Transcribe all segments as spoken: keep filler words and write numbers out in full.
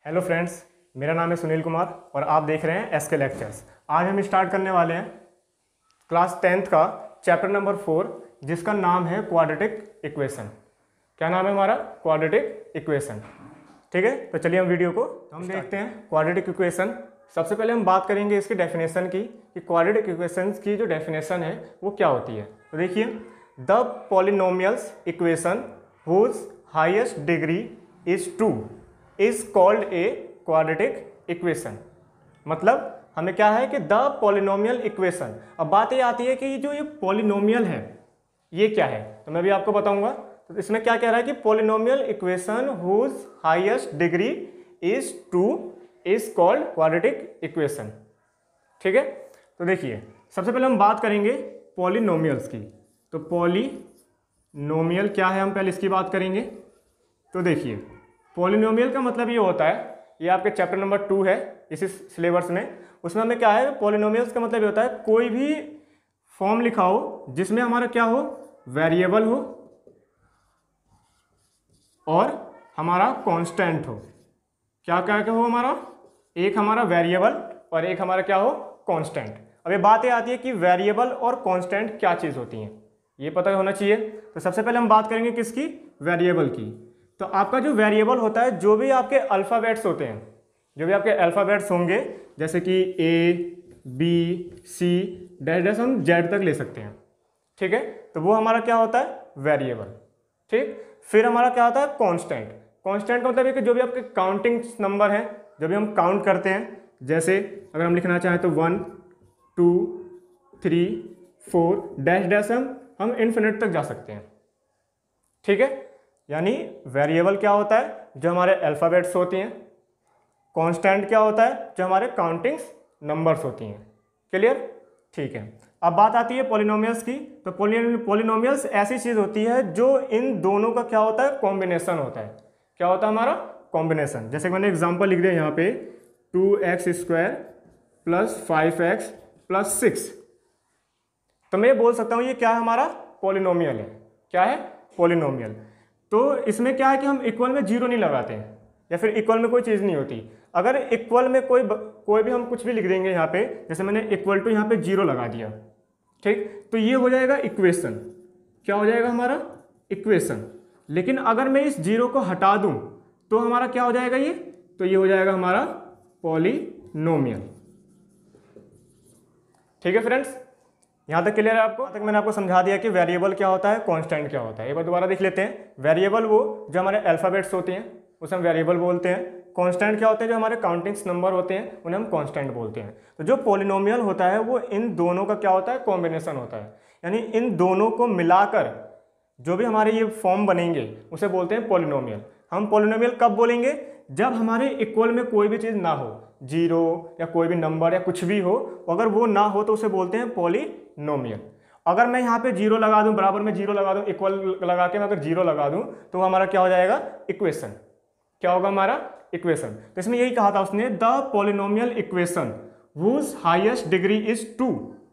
Hello friends, मेरा नाम है सुनील कुमार और आप देख रहे हैं एस के लेक्चर्स। आज हम स्टार्ट करने वाले हैं क्लास टेंथ का चैप्टर नंबर फोर, जिसका नाम है क्वाड्रेटिक इक्वेशन। क्या नाम है हमारा? Quadratic equation. ठीक है, तो चलिए हम वीडियो को हम देखते हैं क्वाड्रेटिक इक्वेशन। सबसे पहले हम बात करेंगे इसकी डेफिनेशन की कि क्वाड्रेटिक इक्वेशन की जो डेफिनेशन है वो क्या होती है। तो देखिए, the polynomials equation whose highest degree is two is called a quadratic equation. मतलब हमें क्या है कि द पॉलिनोमियल इक्वेशन। अब बात ये आती है कि जो ये पॉलिनोमियल है ये क्या है, तो मैं भी आपको बताऊंगा। तो इसमें क्या कह रहा है कि polynomial equation whose highest degree is two is called quadratic equation. ठीक है, तो देखिए सबसे पहले हम बात करेंगे पॉलिनोमियल्स की। तो पॉलिनोमियल क्या है, हम पहले इसकी बात करेंगे। तो देखिए, पॉलिनोमियल का मतलब ये होता है, ये आपके चैप्टर नंबर टू है इसी सिलेबस में, उसमें हमें क्या है, पॉलिनोमियल्स का मतलब ये होता है कोई भी फॉर्म लिखा हो जिसमें हमारा क्या हो, वेरिएबल हो और हमारा कांस्टेंट हो। क्या क्या क्या हो हमारा, एक हमारा वेरिएबल और एक हमारा क्या हो, कांस्टेंट। अब ये बात ये आती है कि वेरिएबल और कांस्टेंट क्या चीज़ होती हैं, ये पता होना चाहिए। तो सबसे पहले हम बात करेंगे किसकी, वेरिएबल की। तो आपका जो वेरिएबल होता है, जो भी आपके अल्फ़ाबेट्स होते हैं, जो भी आपके अल्फ़ाबेट्स होंगे, जैसे कि A B C dash dash हम जेड तक ले सकते हैं। ठीक है, तो वो हमारा क्या होता है, वेरिएबल। ठीक, फिर हमारा क्या होता है, कांस्टेंट। कांस्टेंट का मतलब है कि जो भी आपके काउंटिंग नंबर हैं, जो भी हम काउंट करते हैं, जैसे अगर हम लिखना चाहें तो one two three four dash dash हम हम इन्फिनिट तक जा सकते हैं। ठीक है, यानी वेरिएबल क्या होता है, जो हमारे अल्फ़ाबेट्स होती हैं। कांस्टेंट क्या होता है, जो हमारे काउंटिंग्स नंबर्स होती हैं। क्लियर? ठीक है, अब बात आती है पॉलिनोमियल्स की। तो पॉलिनोमियल्स ऐसी चीज़ होती है जो इन दोनों का क्या होता है, कॉम्बिनेशन होता है। क्या होता है हमारा, कॉम्बिनेशन। जैसे मैंने एग्जांपल लिख दिया यहाँ पे, two x square plus five x plus six. तो मैं ये बोल सकता हूँ ये क्या है, हमारा पॉलिनोमियल है। क्या है, पॉलिनोमियल। तो इसमें क्या है कि हम इक्वल में जीरो नहीं लगाते हैं, या फिर इक्वल में कोई चीज़ नहीं होती। अगर इक्वल में कोई कोई भी हम कुछ भी लिख देंगे यहाँ पे, जैसे मैंने इक्वल टू यहाँ पे जीरो लगा दिया, ठीक, तो ये हो जाएगा इक्वेशन। क्या हो जाएगा हमारा, इक्वेशन। लेकिन अगर मैं इस जीरो को हटा दूँ तो हमारा क्या हो जाएगा ये, तो ये हो जाएगा हमारा पॉलिनोमियल। ठीक है फ्रेंड्स, यहाँ तक क्लियर है आपको? यहाँ तक मैंने आपको समझा दिया कि वेरिएबल क्या होता है, कांस्टेंट क्या होता है। एक बार दोबारा देख लेते हैं। वेरिएबल वो जो हमारे अल्फ़ाबेट्स होते हैं उसे हम वेरिएबल बोलते हैं। कांस्टेंट क्या होते हैं, जो हमारे काउंटिंग्स नंबर होते हैं उन्हें हम कांस्टेंट बोलते हैं। तो जो पॉलिनोमियल होता है वो इन दोनों का क्या होता है, कॉम्बिनेशन होता है। यानी इन दोनों को मिलाकर जो भी हमारे ये फॉर्म बनेंगे उसे बोलते हैं पॉलिनोमियल। हम पॉलिनोमियल कब बोलेंगे, जब हमारे इक्वल में कोई भी चीज़ ना हो, जीरो या कोई भी नंबर या कुछ भी हो, अगर वो ना हो तो उसे बोलते हैं पॉलिनोमियल। अगर मैं यहाँ पे जीरो लगा दूँ, बराबर में जीरो लगा दूँ, इक्वल लगा के मैं अगर जीरो लगा दूँ तो हमारा क्या हो जाएगा, इक्वेशन। क्या होगा हमारा, इक्वेशन। तो इसमें यही कहा था उसने, the polynomial equation whose highest degree is two.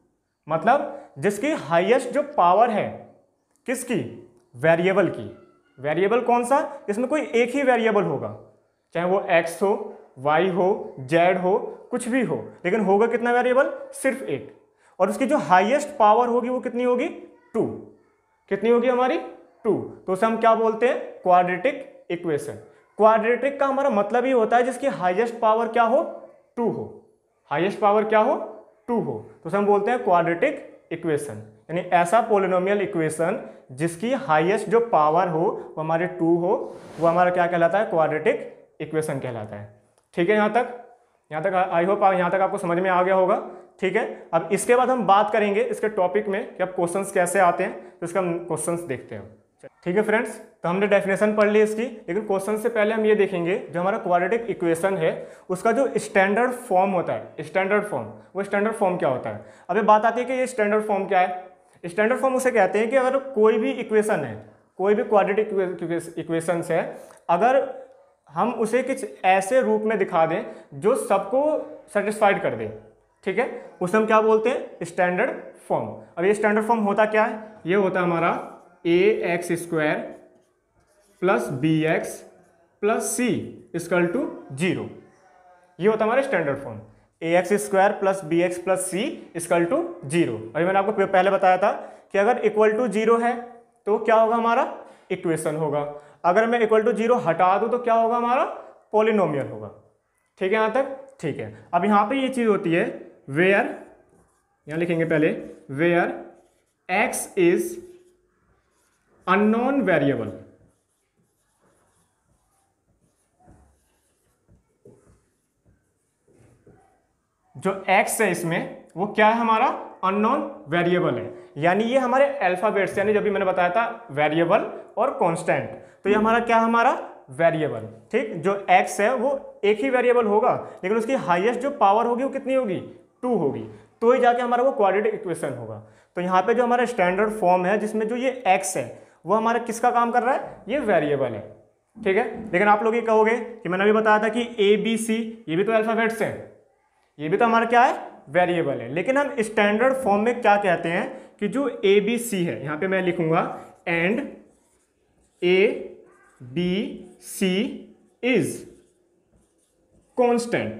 मतलब जिसकी हाईएस्ट जो पावर है, किसकी, वेरिएबल की। वेरिएबल कौन सा, इसमें कोई एक ही वेरिएबल होगा, चाहे वो x हो, y हो, z हो, कुछ भी हो, लेकिन होगा कितना वेरिएबल, सिर्फ एक। और उसकी जो हाईएस्ट पावर होगी वो कितनी होगी, टू। कितनी होगी हमारी, टू। तो उसे हम क्या बोलते हैं, क्वाड्रेटिक इक्वेशन। क्वाड्रेटिक का हमारा मतलब ही होता है जिसकी हाईएस्ट पावर क्या हो, टू हो। हाईएस्ट पावर क्या हो, टू हो, तो उसे हम बोलते हैं क्वाड्रेटिक इक्वेशन। यानी ऐसा पॉलिनोमियल इक्वेशन जिसकी हाईएस्ट जो पावर हो वो हमारे टू हो, वो हमारा क्या कहलाता है, क्वाड्रेटिक इक्वेशन कहलाता है। ठीक है, यहाँ तक यहाँ तक आई होप यहाँ तक आपको समझ में आ गया होगा। ठीक है, अब इसके बाद हम बात करेंगे इसके टॉपिक में कि अब क्वेश्चंस कैसे आते हैं, तो इसका हम क्वेश्चंस देखते हैं। ठीक है फ्रेंड्स, तो हमने डेफिनेशन पढ़ ली इसकी, लेकिन क्वेश्चन से पहले हम ये देखेंगे जो हमारा क्वाड्रेटिक इक्वेशन है उसका जो स्टैंडर्ड फॉर्म होता है, स्टैंडर्ड फॉर्म, वो स्टैंडर्ड फॉर्म क्या होता है। अब ये बात आती है कि ये स्टैंडर्ड फॉर्म क्या है। स्टैंडर्ड फॉर्म उसे कहते हैं कि अगर कोई भी इक्वेशन है, कोई भी क्वाड्रेटिक इक्वेशंस है, अगर हम उसे कुछ ऐसे रूप में दिखा दें जो सबको सेटिस्फाइड कर दे, ठीक है, उसे हम क्या बोलते हैं, स्टैंडर्ड फॉर्म। अब ये स्टैंडर्ड फॉर्म होता क्या है, ये होता है हमारा a x square plus b x plus c equal to zero. ये होता है हमारा standard form, a x square plus b x plus c equal to zero. अभी मैंने आपको पहले बताया था कि अगर इक्वल टू जीरो है तो क्या होगा, हमारा इक्वेशन होगा। अगर मैं इक्वल टू जीरो हटा दूं तो क्या होगा, हमारा पॉलिनोमियल होगा। ठीक है यहाँ तक, ठीक है। अब यहाँ पे ये चीज होती है वेयर, यहाँ लिखेंगे पहले where x is unknown variable. जो x है इसमें वो क्या है, हमारा अननोन वेरिएबल है। यानी ये हमारे अल्फाबेट्स, यानी जब भी मैंने बताया था वेरिएबल और कांस्टेंट, तो ये हमारा क्या है, हमारा वेरिएबल। ठीक, जो x है वो एक ही वेरिएबल होगा, लेकिन उसकी हाईएस्ट जो पावर होगी वो कितनी होगी, टू होगी, तो ही जाके हमारा वो क्वाड्रेटिक इक्वेशन होगा। तो यहाँ पे जो हमारा स्टैंडर्ड फॉर्म है जिसमें जो ये x है वो हमारा किसका काम कर रहा है, ये वेरिएबल है। ठीक है, लेकिन आप लोग ये कहोगे कि मैंने अभी बताया था कि ए बी सी ये भी तो अल्फाबेट्स हैं, ये भी तो हमारा क्या है, वेरिएबल है। लेकिन हम स्टैंडर्ड फॉर्म में क्या कहते हैं कि जो ए बी सी है, यहां पे मैं लिखूंगा and a B c is constant.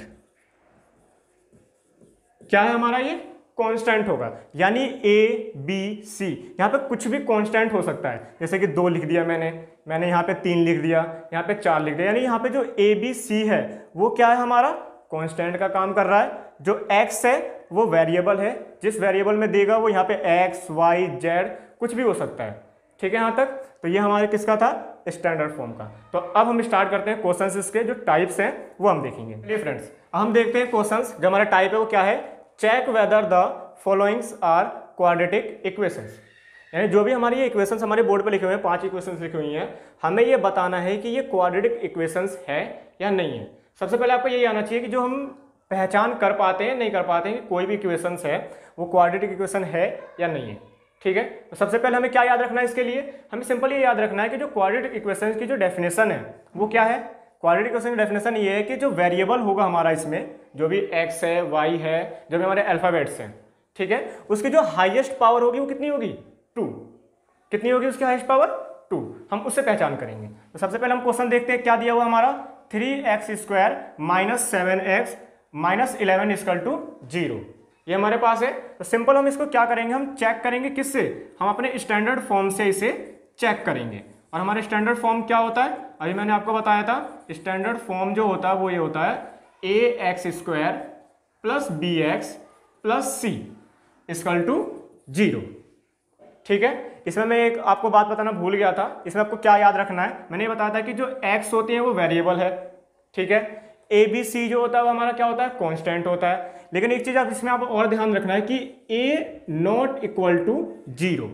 क्या है हमारा, ये कांस्टेंट होगा। यानी ए बी सी यहां पे कुछ भी कांस्टेंट हो सकता है, जैसे कि दो लिख दिया मैंने मैंने यहां पे तीन लिख दिया, यहां पे चार लिख दिया। यानी यहां पे जो ए बी सी है वो क्या है, हमारा कांस्टेंट का काम कर रहा है। जो x है वो वेरिएबल है, जिस वेरिएबल में देगा वो यहाँ पे x, y, z कुछ भी हो सकता है। ठीक है यहाँ तक, तो ये हमारे किसका था, स्टैंडर्ड फॉर्म का। तो अब हम स्टार्ट करते हैं क्वेश्चंस, इसके जो टाइप्स हैं वो हम देखेंगे। चलिए फ्रेंड्स, हम देखते हैं क्वेश्चंस। जो हमारा टाइप है वो क्या है, check whether the followings are quadratic equations. यानी जो भी हमारी ये इक्वेशंस हमारे बोर्ड पे लिखे हुए हैं, पांच इक्वेशंस लिखी हुई हैं, हमें ये बताना है कि ये क्वाड्रेटिक इक्वेशंस है या नहीं है। सबसे पहले आपको यही आना चाहिए कि जो हम पहचान कर पाते हैं नहीं कर पाते हैं कि कोई भी इक्वेशंस है वो क्वाड्रेटिक इक्वेशन है या नहीं है। ठीक है, तो सबसे पहले हमें क्या याद रखना है, इसके लिए हमें सिंपल ये याद रखना है कि जो क्वाड्रेटिक इक्वेशन की जो डेफिनेशन है वो क्या है। क्वाड्रेटिक इक्वेशन की डेफिनेशन ये है कि जो वेरिएबल होगा हमारा इसमें, जो भी x है, y है, जो भी हमारे अल्फाबेट्स हैं, ठीक है, उसकी जो हाईएस्ट पावर होगी वो कितनी होगी, टू। कितनी होगी उसकी हाईएस्ट पावर, टू। हम उससे पहचान करेंगे। तो सबसे पहले हम क्वेश्चन देखते हैं क्या दिया हुआ हमारा, three x square minus seven x minus eleven equal to zero, ये हमारे पास है। तो सिंपल हम इसको क्या करेंगे, हम चेक करेंगे किससे, हम अपने स्टैंडर्ड फॉर्म से इसे चेक करेंगे। और हमारे स्टैंडर्ड फॉर्म क्या होता है, अभी मैंने आपको बताया था, स्टैंडर्ड फॉर्म जो होता है वो ये होता है a x square plus b x plus c equal to zero. ठीक है, इसमें मैं एक आपको बात बताना भूल गया था। इसमें आपको क्या याद रखना है, मैंने ये बताया था कि जो x होती है वो वेरिएबल है। ठीक है, ए बी सी जो होता है वो हमारा क्या होता है, कांस्टेंट होता है। लेकिन एक चीज आप इसमें आप और ध्यान रखना है कि a not equal to zero,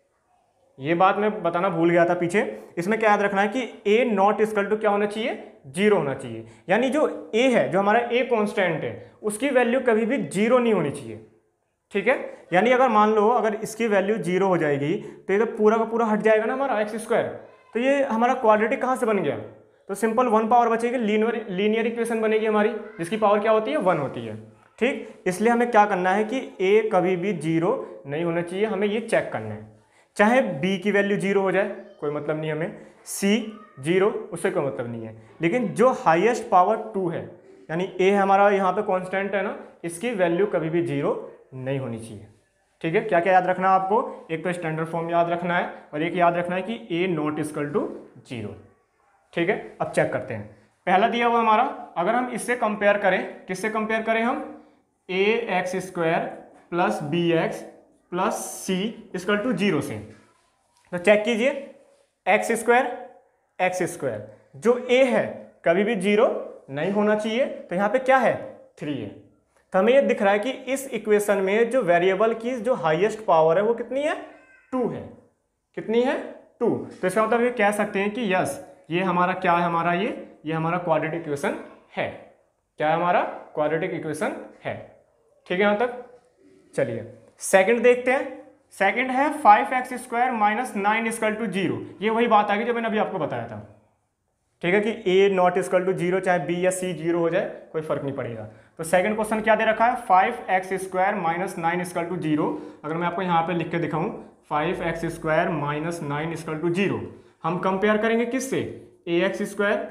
ये बात मैं बताना भूल गया था पीछे। इसमें क्या याद रखना है कि a नॉट इक्वल टू क्या होना चाहिए, जीरो होना चाहिए। यानी जो a है, जो हमारा a कांस्टेंट है, उसकी वैल्यू कभी भी जीरो नहीं होनी चाहिए। ठीक है, यानी अगर मान लो अगर इसकी वैल्यू जीरो हो जाएगी तो ये तो पूरा का पूरा हट जाएगा ना हमारा एक्स स्क्वायर, तो ये हमारा क्वाड्रेटिक कहाँ से बन गया, तो सिंपल वन पावर बचेगी, लीनियर लीनियर इक्वेशन बनेगी हमारी, जिसकी पावर क्या होती है, वन होती है। ठीक, इसलिए हमें क्या करना है कि a कभी भी जीरो नहीं होना चाहिए, हमें ये चेक करना है। चाहे b की वैल्यू जीरो हो जाए कोई मतलब नहीं हमें, c जीरो उससे कोई मतलब नहीं है, लेकिन जो हाईएस्ट पावर टू है, यानी a हमारा यहाँ पे कांस्टेंट है ना, इसकी वैल्यू कभी भी जीरो नहीं होनी चाहिए। ठीक है, क्या क्या याद रखना है आपको, एक तो स्टैंडर्ड फॉर्म याद रखना है और एक याद रखना है कि a not equal to zero. ठीक है, अब चेक करते हैं। पहला दिया हुआ हमारा, अगर हम इससे कंपेयर करें, किससे कंपेयर करें हम, a x square plus b x plus c equal to zero से, तो चेक कीजिए एक्स स्क्वायर एक्स स्क्वायर, जो a है कभी भी जीरो नहीं होना चाहिए, तो यहाँ पे क्या है, थ्री है। तो हमें ये दिख रहा है कि इस इक्वेशन में जो वेरिएबल की जो हाईएस्ट पावर है वो कितनी है, टू है। कितनी है, टू। तो इसका मतलब ये कह सकते हैं कि यस, ये हमारा क्या है, हमारा ये ये हमारा क्वाड्रेटिक इक्वेशन है। क्या है, हमारा क्वाड्रेटिक इक्वेशन है। ठीक है यहाँ तक, चलिए सेकंड देखते हैं। सेकंड है five x square minus nine equal to zero, ये वही बात आ गई जो मैंने अभी आपको बताया था। ठीक है, कि a not equal to zero, चाहे b या c जीरो हो जाए कोई फर्क नहीं पड़ेगा। तो सेकंड क्वेश्चन क्या दे रखा है, five x square minus nine equal to zero. अगर मैं आपको यहाँ पे लिख के दिखाऊं, five x square minus nine equal to zero, हम कंपेयर करेंगे किससे, a x square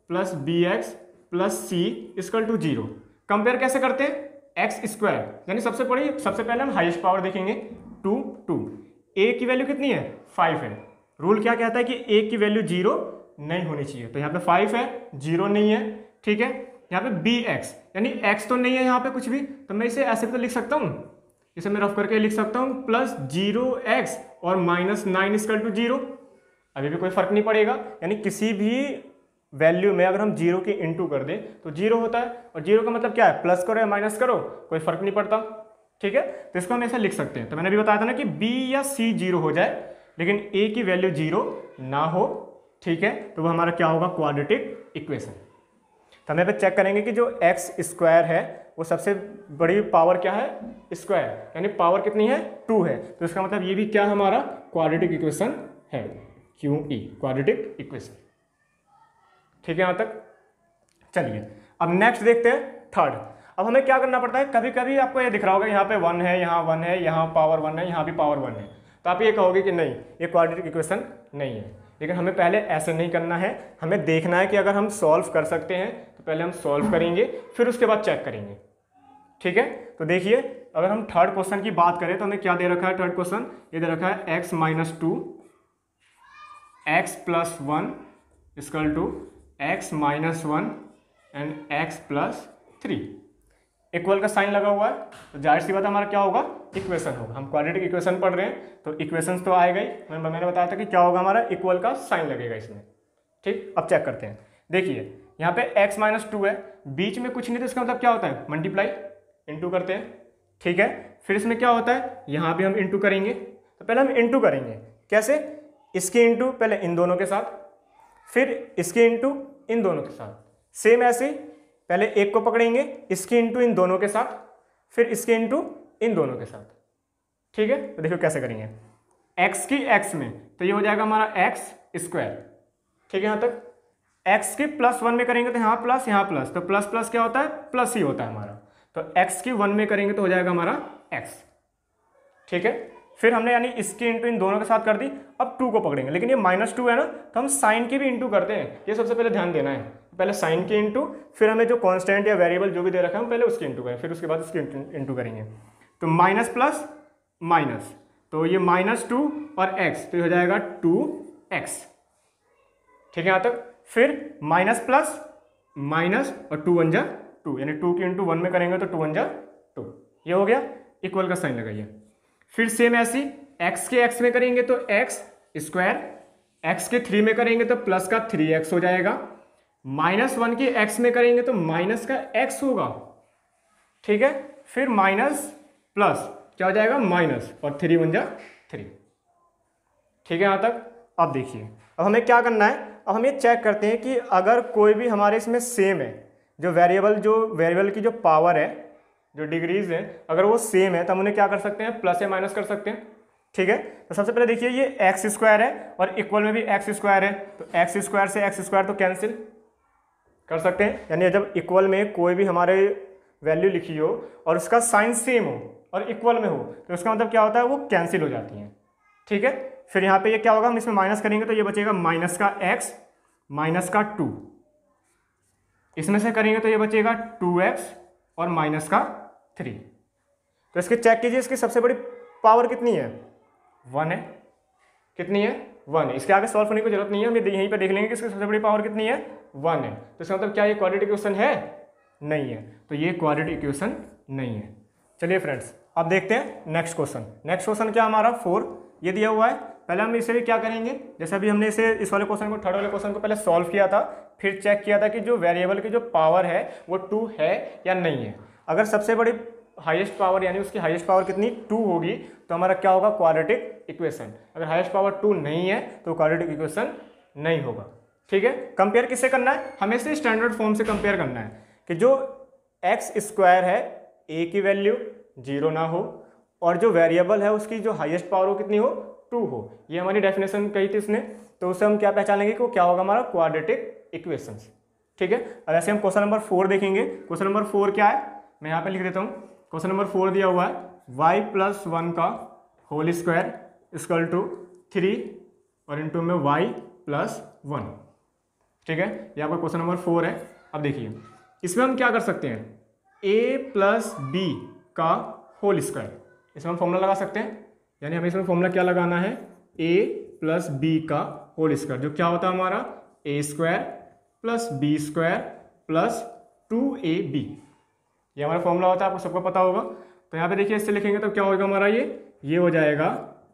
plus b x plus c equal to zero. Compare कैसे करते हैं? एक्स स्क्वायर, यानी सबसे बड़ी सबसे पहले हम हाईएस्ट पावर देखेंगे, टू टू। ए की वैल्यू कितनी है? फाइव है। रूल क्या कहता है कि ए की वैल्यू जीरो नहीं होनी चाहिए, तो यहाँ पे फाइव है, जीरो नहीं है, ठीक है। यहाँ पे बी एक्स यानी एक्स तो नहीं है यहाँ पे कुछ भी, तो मैं इसे ऐसे भी तो लिख सकता हूँ, इसे मैं रफ करके लिख सकता हूँ प्लस जीरो एक्स और minus nine equal to zero. अभी भी कोई फर्क नहीं पड़ेगा, यानी किसी भी वैल्यू में अगर हम जीरो की इंटू कर दें तो जीरो होता है, और जीरो का मतलब क्या है? प्लस करो या माइनस करो कोई फर्क नहीं पड़ता, ठीक है। तो इसको हम ऐसे लिख सकते हैं। तो मैंने भी बताया था ना कि बी या सी जीरो हो जाए लेकिन ए की वैल्यू जीरो ना हो, ठीक है, तो वो हमारा क्या होगा? Quadratic equation. तो हम यहाँ पे चेक करेंगे कि जो एक्स स्क्वायर है वो सबसे बड़ी पावर क्या है? स्क्वायर, यानी पावर कितनी है? टू है। तो इसका मतलब ये भी क्या हमारा क्वाड्रेटिक इक्वेशन है, क्यू ई क्वाड्रेटिक इक्वेशन, ठीक है यहाँ तक। चलिए अब नेक्स्ट देखते हैं थर्ड। अब हमें क्या करना पड़ता है, कभी कभी आपको ये दिख रहा होगा यहाँ पे वन है, यहाँ वन है, यहाँ पावर वन है, यहाँ भी पावर वन है, तो आप ये कहोगे कि नहीं ये क्वाड्रेटिक इक्वेशन नहीं है। लेकिन हमें पहले ऐसे नहीं करना है, हमें देखना है कि अगर हम सॉल्व कर सकते हैं तो पहले हम सॉल्व करेंगे फिर उसके बाद चेक करेंगे, ठीक है। तो देखिए अगर हम थर्ड क्वेश्चन की बात करें तो हमें क्या दे रखा है? थर्ड क्वेश्चन ये दे रखा है x minus two x plus one equal to x minus one and x plus three. Equal का साइन लगा हुआ है तो जाहिर सी बात हमारा क्या होगा? इक्वेशन होगा। हम क्वाड्रेटिक इक्वेशन पढ़ रहे हैं तो इक्वेशंस तो आएगा ही। मैंने मैंने बताया था कि क्या होगा, हमारा इक्वल का साइन लगेगा इसमें, ठीक। अब चेक करते हैं। देखिए यहाँ पे x माइनस टू है, बीच में कुछ नहीं, तो इसका मतलब क्या होता है? मल्टीप्लाई, इंटू करते हैं, ठीक है। फिर इसमें क्या होता है? यहाँ भी हम इंटू करेंगे। तो पहले हम इंटू करेंगे, कैसे? इसके इंटू पहले इन दोनों के साथ, फिर इसके इंटू इन दोनों के साथ, सेम ऐसे पहले एक को पकड़ेंगे, इसके इंटू इन दोनों के साथ, फिर इसके इंटू इन दोनों के साथ, ठीक है। तो देखो कैसे करेंगे, x की x में तो ये हो जाएगा हमारा एक्स स्क्वायर, ठीक है। यहाँ तक x की प्लस वन में करेंगे तो यहाँ प्लस यहाँ प्लस, तो प्लस प्लस क्या होता है? प्लस ही होता है हमारा। तो x की वन में करेंगे तो हो जाएगा हमारा x, ठीक है। फिर हमने यानी इसके इंटू इन दोनों के साथ कर दी। अब टू को पकड़ेंगे, लेकिन ये माइनस टू है ना, तो हम साइन की भी इंटू करते हैं, ये सबसे पहले ध्यान देना है। पहले साइन के इंटू, फिर हमें जो कांस्टेंट या वेरिएबल जो भी दे रखा है हम पहले उसके इंटू करें, फिर उसके बाद उसके इंटू करेंगे। तो माइनस प्लस माइनस, तो ये माइनस टू और एक्स, तो ये हो जाएगा टू एक्स, ठीक है यहाँ तक। फिर माइनस प्लस माइनस और टू वन जा टू, यानी टू की इंटू वन में करेंगे तो टू वन जा टू, ये हो गया। इक्वल का साइन लगाइए। फिर सेम ऐसी x के x में करेंगे तो x स्क्वायर, x के थ्री में करेंगे तो प्लस का थ्री एक्स हो जाएगा, माइनस वन के x में करेंगे तो माइनस का x होगा, ठीक है। फिर माइनस प्लस क्या हो जाएगा? माइनस, और थ्री वन जा थ्री, ठीक है यहाँ तक। अब देखिए अब हमें क्या करना है, अब हम ये चेक करते हैं कि अगर कोई भी हमारे इसमें सेम है, जो वेरिएबल जो वेरिएबल की जो पावर है, जो डिग्रीज है, अगर वो सेम है तो हम उन्हें क्या कर सकते हैं? प्लस या माइनस कर सकते हैं, ठीक है। तो सबसे पहले देखिए ये एक्स स्क्वायर है और इक्वल में भी एक्स स्क्वायर है, तो एक्स स्क्वायर से एक्स स्क्वायर तो कैंसिल कर सकते हैं, यानी जब इक्वल में कोई भी हमारे वैल्यू लिखी हो और उसका साइन सेम हो और इक्वल में हो तो उसका मतलब क्या होता है? वो कैंसिल हो जाती हैं, ठीक है। फिर यहाँ पे ये क्या होगा? हम इसमें माइनस करेंगे तो ये बचेगा माइनस का एक्स माइनस का टू, इसमें से करेंगे तो ये बचेगा टू एक्स और माइनस का थ्री। तो इसके चेक कीजिए, इसकी सबसे बड़ी पावर कितनी है? वन है। कितनी है? वन है। इसके आगे सॉल्व करने की जरूरत नहीं है, हम यहीं पे देख लेंगे कि इसकी सबसे बड़ी पावर कितनी है? वन है। तो इसका मतलब क्या ये क्वाड्रेटिक इक्वेशन है? नहीं है। तो ये क्वाड्रेटिक इक्वेशन नहीं है। चलिए फ्रेंड्स अब देखते हैं नेक्स्ट क्वेश्चन। नेक्स्ट क्वेश्चन क्या हमारा? फोर, ये दिया हुआ है। पहले हम इसे भी क्या करेंगे, जैसे अभी हमने इसे इस वाले क्वेश्चन को, थर्ड वाले क्वेश्चन को पहले सॉल्व किया था, फिर चेक किया था कि जो वेरिएबल की जो पावर है वो टू है या नहीं है। अगर सबसे बड़ी हाईएस्ट पावर यानी उसकी हाईएस्ट पावर कितनी? टू होगी, तो हमारा क्या होगा? Quadratic equation. अगर हाईएस्ट पावर टू नहीं है तो क्वाड्रेटिक इक्वेशन नहीं होगा, ठीक है। कंपेयर किससे करना है? हमें से स्टैंडर्ड फॉर्म से कंपेयर करना है कि जो एक्स स्क्वायर है ए की वैल्यू जीरो ना हो और जो वेरिएबल है उसकी जो हाईएस्ट पावर हो कितनी हो? टू हो। ये हमारी डेफिनेशन कही थी इसने, तो उससे हम क्या पहचानेंगे कि वो क्या होगा? हमारा क्वाड्रेटिक इक्वेशन, ठीक है। अब ऐसे हम क्वेश्चन नंबर फोर देखेंगे। क्वेश्चन नंबर फोर क्या है मैं यहाँ पे लिख देता हूँ। क्वेश्चन नंबर फोर दिया हुआ है y प्लस वन का whole square equal to three और इंटू में y प्लस वन, ठीक है, ये आपका क्वेश्चन नंबर फोर है। अब देखिए इसमें हम क्या कर सकते हैं, ए प्लस बी का होल स्क्वायर, इसमें हम फॉर्मूला लगा सकते हैं। यानी हमें इसमें फॉर्मूला क्या लगाना है, ए प्लस बी का होल स्क्वायर, जो क्या होता है हमारा a square plus b square plus two a b, ये हमारा फॉर्मूला होता है, आपको सबको पता होगा। तो यहाँ पे देखिए इससे लिखेंगे तो क्या होगा हमारा, ये ये हो जाएगा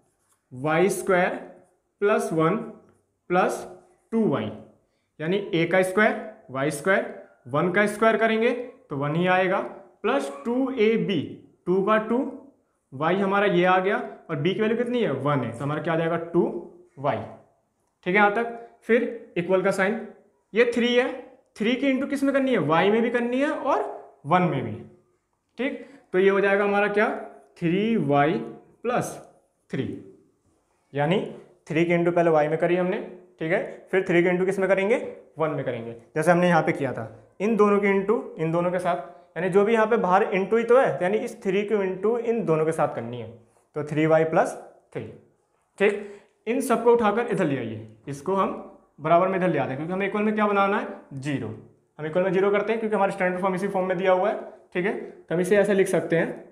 y square plus one plus two y, यानी ए का स्क्वायर वाई स्क्वायर, वन का स्क्वायर करेंगे तो वन ही आएगा, plus two a b, two का टू, वाई हमारा ये आ गया, और बी की वैल्यू कितनी है, वन है, तो हमारा क्या आ जाएगा टू वाई। ठीक है यहाँ तक। फिर इक्वल का साइन, ये थ्री है, थ्री की इंटू किस में करनी है, वाई में भी करनी है और वन में भी। ठीक, तो ये हो जाएगा हमारा क्या, थ्री वाई प्लस थ्री, यानी थ्री की इंटू पहले वाई में करी हमने, ठीक है, फिर थ्री के इंटू किस में करेंगे, वन में करेंगे, जैसे हमने यहाँ पे किया था। इन दोनों के इंटू इन दोनों के साथ, यानी जो भी यहाँ पे बाहर इंटू ही तो है, यानी इस थ्री के इंटू इन दोनों के साथ करनी है, तो थ्री वाई प्लस थ्री। ठीक, इन सबको उठाकर इधर ले आइए, इसको हम बराबर में इधर ले आते हैं, क्योंकि हमें इक्वल में क्या बनाना है, जीरो। हम इक्वल में जीरो करते हैं क्योंकि हमारा स्टैंडर्ड फॉर्म इसी फॉर्म में दिया हुआ है। ठीक है, तो हम इसे ऐसे लिख सकते हैं,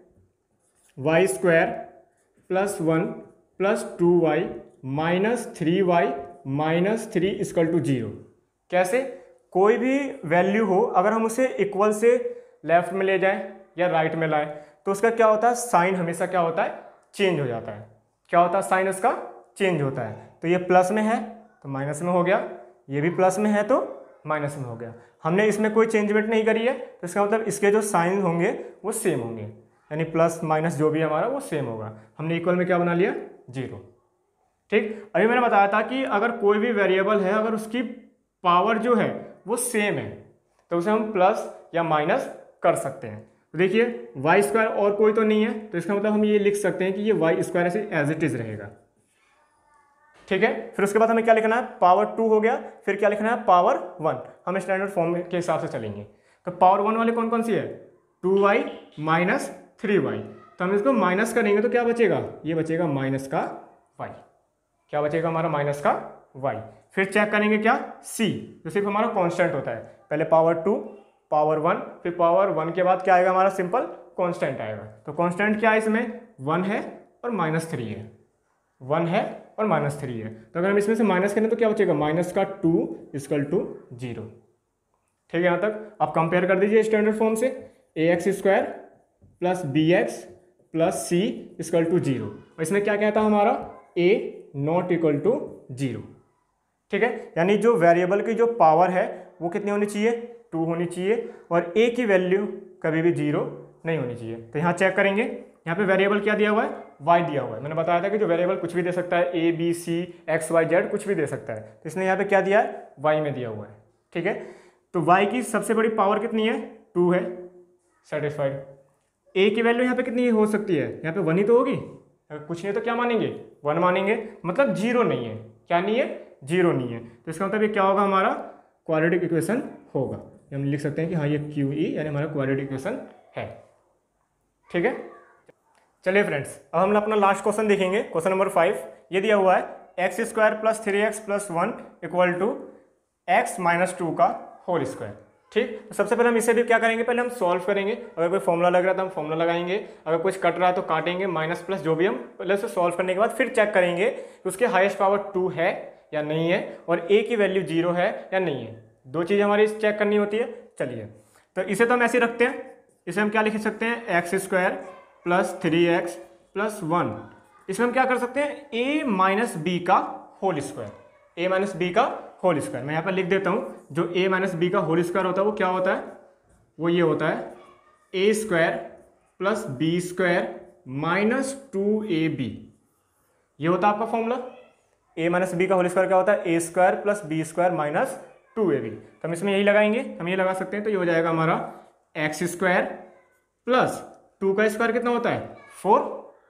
y square plus one plus two y minus three y minus three equal to zero. कैसे, कोई भी वैल्यू हो अगर हम उसे इक्वल से लेफ्ट में ले जाएं या राइट में लाएं तो उसका क्या होता है, साइन हमेशा क्या होता है, चेंज हो जाता है। क्या होता है, साइन उसका चेंज होता है। तो ये प्लस में है तो माइनस में हो गया, ये भी प्लस में है तो माइनस में हो गया। हमने इसमें कोई चेंजमेंट नहीं करी है, तो इसका मतलब इसके जो साइन होंगे वो सेम होंगे, यानी प्लस माइनस जो भी हमारा वो सेम होगा। हमने इक्वल में क्या बना लिया, जीरो। ठीक, अभी मैंने बताया था कि अगर कोई भी वेरिएबल है, अगर उसकी पावर जो है वो सेम है तो उसे हम प्लस या माइनस कर सकते हैं। तो देखिए वाई स्क्वायर और कोई तो नहीं है, तो इसका मतलब हम ये लिख सकते हैं कि ये वाई स्क्वायर ऐसे एज इट इज रहेगा। ठीक है, फिर उसके बाद हमें क्या लिखना है, पावर टू हो गया, फिर क्या लिखना है, पावर वन। हम स्टैंडर्ड फॉर्म के हिसाब से चलेंगे। तो पावर वन वाले कौन कौन सी है, two y minus three y, तो हम इसको माइनस करेंगे तो क्या बचेगा, ये बचेगा माइनस का वाई। क्या बचेगा हमारा, माइनस का वाई। फिर चेक करेंगे क्या, सी, जो सिर्फ हमारा कांस्टेंट होता है। पहले पावर टू, पावर वन, फिर पावर वन के बाद क्या आएगा हमारा, सिंपल कांस्टेंट आएगा। तो कांस्टेंट क्या है इसमें, वन है और माइनस थ्री है, वन है और माइनस थ्री है। तो अगर हम इसमें से माइनस करें तो क्या बचेगा, माइनस का टू इक्वल टू जीरो। ठीक है, यहाँ तक आप कंपेयर कर दीजिए स्टैंडर्ड फॉर्म से, a x square plus b x plus c equal to zero. और इसमें क्या कहता है हमारा, a not equal to zero. ठीक है, यानी जो वेरिएबल की जो पावर है वो कितनी होनी चाहिए, टू होनी चाहिए, और ए की वैल्यू कभी भी जीरो नहीं होनी चाहिए। तो यहाँ चेक करेंगे, यहाँ पे वेरिएबल क्या दिया हुआ है, वाई दिया हुआ है। मैंने बताया था कि जो वेरिएबल कुछ भी दे सकता है, a B c x y z कुछ भी दे सकता है, तो इसने यहाँ पे क्या दिया है, वाई में दिया हुआ है। ठीक है, तो वाई की सबसे बड़ी पावर कितनी है, टू है, सेटिस्फाइड। ए की वैल्यू यहाँ पे कितनी हो सकती है, यहाँ पे वन ही तो होगी, अगर कुछ नहीं तो क्या मानेंगे, वन मानेंगे, मतलब जीरो नहीं है। क्या नहीं है, जीरो नहीं है। तो इसका मतलब ये क्या होगा, हमारा क्वाड्रेटिक इक्वेशन होगा। हम लिख सकते हैं कि हाँ ये क्यू ई यानी हमारा क्वाड्रेटिक इक्वेशन है। ठीक है, चलिए फ्रेंड्स, अब हम अपना लास्ट क्वेश्चन देखेंगे, क्वेश्चन नंबर फाइव। ये दिया हुआ है x square plus three x plus one equal to x minus two का होल स्क्वायर। ठीक, तो सबसे पहले हम इसे भी क्या करेंगे, पहले हम सॉल्व करेंगे। अगर कोई फॉर्मूला लग रहा है तो हम फॉर्मूला लगाएंगे, अगर कुछ कट रहा है तो काटेंगे, माइनस प्लस जो भी, हम पहले उसे सॉल्व करने के बाद फिर चेक करेंगे कि उसके हाईएस्ट पावर टू है या नहीं है, और ए की वैल्यू जीरो है या नहीं है। दो चीज़ हमारी चेक करनी होती है। चलिए, तो इसे तो हम ऐसे रखते हैं, इसे हम क्या लिख सकते हैं, x square plus three x plus one. इसमें हम क्या कर सकते हैं, ए माइनस बी का whole square, a minus b का होल स्क्वायर। मैं यहाँ पर लिख देता हूँ, जो ए माइनस बी का होल स्क्वायर होता है वो क्या होता है, वो ये होता है a square plus b square minus two a b. ये होता है आपका फॉर्मूला। ए माइनस बी का होल स्क्वायर क्या होता है, a square plus b square minus two a b. तो हम इसमें यही लगाएंगे, हम ये लगा सकते हैं। तो ये हो जाएगा हमारा एक्स स्क्वायर प्लस टू का स्क्वायर कितना होता है, four,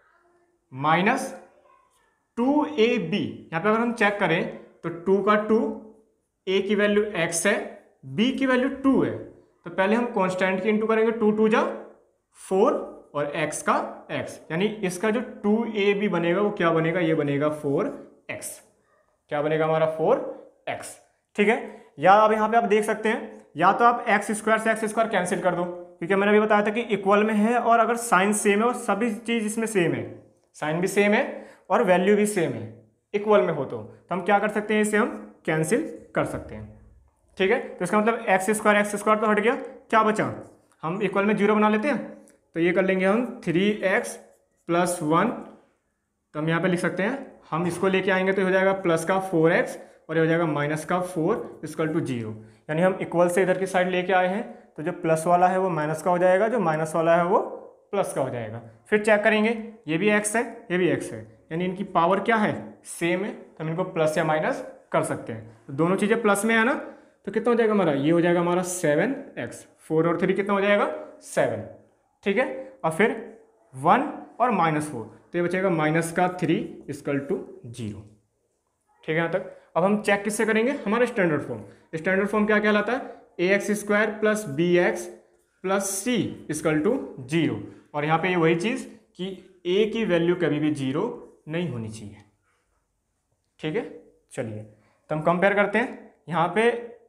minus two a b. यहाँ पे अगर हम चेक करें तो टू का टू, ए की वैल्यू एक्स है, बी की वैल्यू टू है, तो पहले हम कांस्टेंट की इंटू करेंगे, टू टू जा फोर और एक्स का एक्स, यानी इसका जो टू ए बी बनेगा वो क्या बनेगा, ये बनेगा फोर एक्स। क्या बनेगा हमारा, फोर एक्स। ठीक है, या अब यहाँ पे आप देख सकते हैं, या तो आप एक्स स्क्वायर से एक्स स्क्वायर कैंसिल कर दो, क्योंकि मैंने अभी बताया था कि इक्वल में है, और अगर साइन सेम है और सभी चीज़ इसमें सेम है, साइन भी सेम है और वैल्यू भी सेम है, इक्वल में हो तो, तो हम क्या कर सकते हैं, इसे हम कैंसिल कर सकते हैं। ठीक है, तो इसका मतलब एक्स स्क्वायर एक्स स्क्वायर तो हट गया, क्या बचा, हम इक्वल में जीरो बना लेते हैं, तो ये कर लेंगे हम थ्री एक्स प्लस वन, तो हम यहाँ पे लिख सकते हैं, हम इसको लेके आएंगे तो हो जाएगा प्लस का फोर एक्स और ये हो जाएगा माइनस का फोर इक्वल टू जीरो, यानी हम इक्वल से इधर की साइड लेके आए हैं, तो जो प्लस वाला है वो माइनस का हो जाएगा, जो माइनस वाला है वो प्लस का हो जाएगा। फिर चेक करेंगे, ये भी एक्स है ये भी एक्स है, यानी इनकी पावर क्या है, सेम है, तो हम इनको प्लस या माइनस कर सकते हैं। तो दोनों चीज़ें प्लस में है ना, तो कितना हो जाएगा हमारा, ये हो जाएगा हमारा सेवन एक्स, फोर और थ्री कितना हो जाएगा, सेवन। ठीक है, और फिर वन और माइनस फोर, तो ये बचेगा माइनस का थ्री इक्वल टू जीरो। ठीक है यहाँ तक। अब हम चेक किससे करेंगे, हमारा स्टैंडर्ड फॉर्म। स्टैंडर्ड फॉर्म क्या कहलाता है, a x square plus b x plus c equal to zero, और यहाँ पे ये वही चीज़ कि ए की वैल्यू कभी भी जीरो नहीं होनी चाहिए। ठीक है, चलिए तो हम कंपेयर करते हैं। यहाँ पे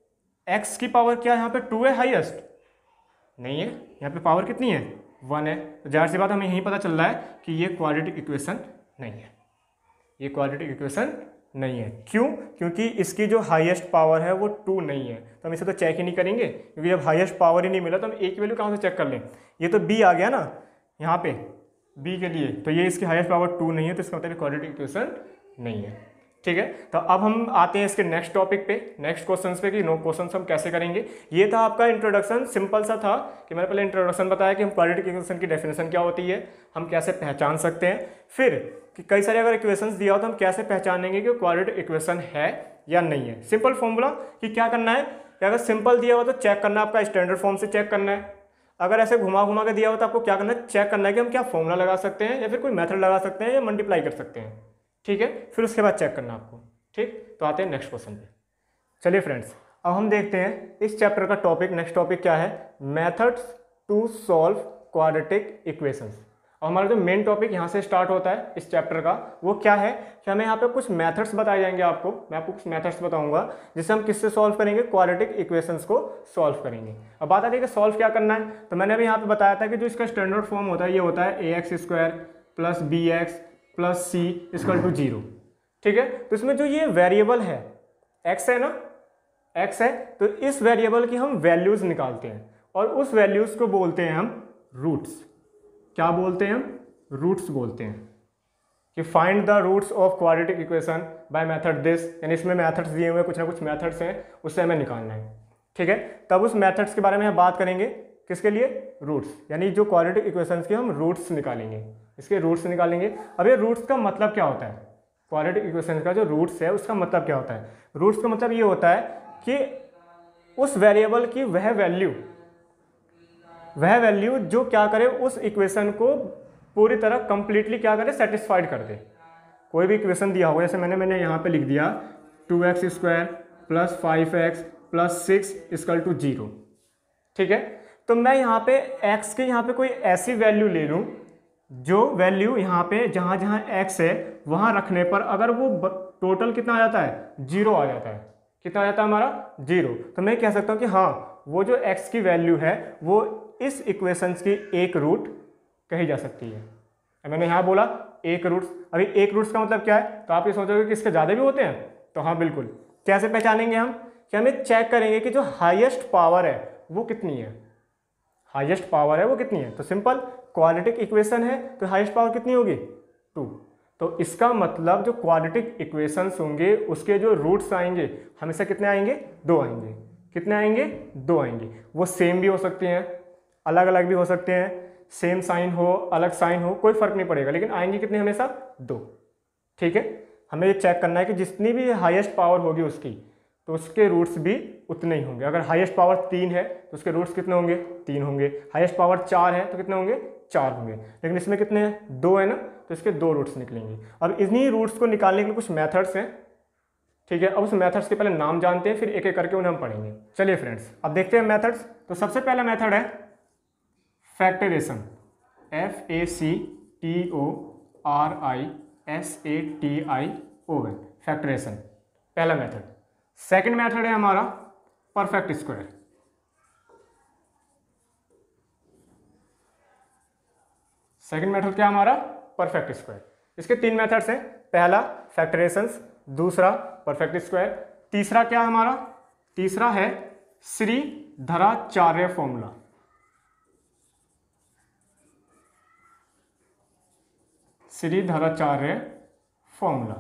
x की पावर क्या है, यहाँ पे टू है हाईएस्ट, नहीं है, यहाँ पे पावर कितनी है, वन है, तो जाहिर सी बात हमें यही पता चल रहा है कि ये क्वाड्रेटिक इक्वेशन नहीं है, ये क्वाड्रेटिक इक्वेशन नहीं है। क्यों, क्योंकि इसकी जो हाईएस्ट पावर है वो टू नहीं है, तो हम इसे तो चेक ही नहीं करेंगे, क्योंकि जब हाईएस्ट पावर ही नहीं मिला तो हम एक वैल्यू कहाँ से चेक कर लें। ये तो b आ गया ना यहाँ पे b के लिए, तो ये इसकी हाईएस्ट पावर टू नहीं है, तो इसका मतलब क्वाड्रेटिक इक्वेशन नहीं है। ठीक है, तो अब हम आते हैं इसके नेक्स्ट टॉपिक पे, नेक्स्ट क्वेश्चंस पे कि नो क्वेश्चंस हम कैसे करेंगे। ये था आपका इंट्रोडक्शन, सिंपल सा था कि मैंने पहले इंट्रोडक्शन बताया कि हम क्वाड्रेटिक इक्वेशन की डेफिनेशन क्या होती है, हम कैसे पहचान सकते हैं, फिर कि कई सारे अगर इक्वेशंस दिया हो तो हम कैसे पहचानेंगे कि क्वाड्रेटिक इक्वेशन है या नहीं है। सिंपल फॉर्मूला कि क्या करना है, कि अगर सिंपल दिया हो तो चेक करना है, आपका स्टैंडर्ड फॉर्म से चेक करना है। अगर ऐसे घुमा घुमा के दिया हो तो आपको क्या करना है, चेक करना है कि हम क्या फॉर्मूला लगा सकते हैं या फिर कोई मेथड लगा सकते हैं या मल्टीप्लाई कर सकते हैं। ठीक है, फिर उसके बाद चेक करना आपको। ठीक, तो आते हैं नेक्स्ट क्वेश्चन पे। चलिए फ्रेंड्स, अब हम देखते हैं इस चैप्टर का टॉपिक, नेक्स्ट टॉपिक क्या है, methods to solve quadratic equations. और हमारा जो मेन टॉपिक यहाँ से स्टार्ट होता है इस चैप्टर का, वो क्या है कि हमें यहाँ पे कुछ मेथड्स बताए जाएंगे आपको, मैं आपको कुछ मेथड्स बताऊंगा जिससे हम किससे सॉल्व करेंगे, क्वाड्रेटिक इक्वेशंस को सॉल्व करेंगे। अब बात आती है कि सॉल्व क्या करना है, तो मैंने अभी यहाँ पे बताया था कि जो इसका स्टैंडर्ड फॉर्म होता है ये होता है a x square plus b x plus c equal to zero. ठीक है, तो इसमें जो ये वेरिएबल है x है ना, x है, तो इस वेरिएबल की हम वैल्यूज निकालते हैं और उस वैल्यूज को बोलते हैं हम रूट्स। क्या बोलते हैं हम, रूट्स बोलते हैं, कि find the roots of quadratic equation by method this, यानी इसमें मेथड्स दिए हुए कुछ ना कुछ मेथड्स हैं, उससे हमें निकालना है। ठीक है, तब उस मेथड्स के बारे में हम बात करेंगे, किसके लिए, रूट्स, यानी जो क्वाड्रेटिक इक्वेशंस के हम रूट्स निकालेंगे, इसके रूट्स निकालेंगे। अब ये रूट्स का मतलब क्या होता है, क्वाड्रेटिक इक्वेशन का जो रूट्स है उसका मतलब क्या होता है। रूट्स का मतलब ये होता है कि उस वेरिएबल की वह वैल्यू वह वैल्यू जो क्या करे, उस इक्वेशन को पूरी तरह कंप्लीटली क्या करे, सेटिस्फाइड कर दे। कोई भी इक्वेशन दिया होगा, जैसे मैंने मैंने यहाँ पे लिख दिया two x square plus five x plus six equal to zero. ठीक है, तो मैं यहाँ पे x के यहाँ पे कोई ऐसी वैल्यू ले लूँ जो वैल्यू यहाँ पे जहाँ जहाँ x है वहाँ रखने पर अगर वो टोटल कितना आ जाता है, जीरो आ जाता है। कितना आ जाता है हमारा, जीरो। तो मैं कह सकता हूँ कि हाँ, वो जो x की वैल्यू है वो इस इक्वेशंस की एक रूट कही जा सकती है। मैंने यहाँ बोला एक रूट्स, अभी एक रूट्स का मतलब क्या है, तो आप ये सोचोगे कि इसके ज़्यादा भी होते हैं, तो हाँ बिल्कुल। कैसे पहचानेंगे हम, कि हमें चेक करेंगे कि जो हाईएस्ट पावर है वो कितनी है, हाईएस्ट पावर है वो कितनी है। तो सिंपल, क्वाड्रेटिक इक्वेशन है तो हाईएस्ट पावर कितनी होगी, टू। तो इसका मतलब जो क्वाड्रेटिक इक्वेशंस होंगे उसके जो रूट्स आएंगे हमेशा कितने आएंगे, दो आएंगे। कितने आएंगे, दो आएंगे। वो सेम भी हो सकते हैं, अलग अलग भी हो सकते हैं, सेम साइन हो अलग साइन हो कोई फर्क नहीं पड़ेगा, लेकिन आएंगे कितने, हमेशा दो। ठीक है, हमें ये चेक करना है कि जितनी भी हाईएस्ट पावर होगी उसकी, तो उसके रूट्स भी उतने ही होंगे। अगर हाईएस्ट पावर तीन है तो उसके रूट्स कितने होंगे, तीन होंगे। हाईएस्ट पावर चार है तो कितने होंगे, चार होंगे। लेकिन इसमें कितने हैं, दो है ना, तो इसके दो रूट्स निकलेंगे। अब इन्हीं रूट्स को निकालने के लिए कुछ मेथड्स हैं। ठीक है, अब उस मेथड्स के पहले नाम जानते हैं, फिर एक एक करके उन्हें हम पढ़ेंगे। चलिए फ्रेंड्स, अब देखते हैं मेथड्स। तो सबसे पहला मेथड है factorization, F A C T O R I S A T I O N, factorization पहला मेथड। सेकंड मेथड है हमारा परफेक्ट स्क्वायर। सेकंड मेथड क्या हमारा, परफेक्ट स्क्वायर। इसके तीन मेथड्स हैं, पहला फैक्टराइजेशंस, दूसरा परफेक्ट स्क्वायर, तीसरा क्या हमारा, तीसरा है श्रीधराचार्य फॉर्मूला। श्रीधराचार्य फॉर्मूला,